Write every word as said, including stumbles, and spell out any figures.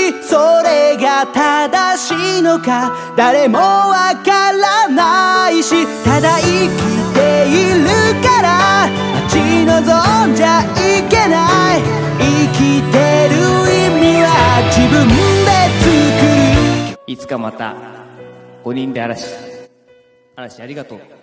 それが正しいのか誰もわからないし、ただ生きているから待ち望んじゃいけない。生きてる意味は自分で作る。 いつかまたごにんで嵐嵐ありがとう。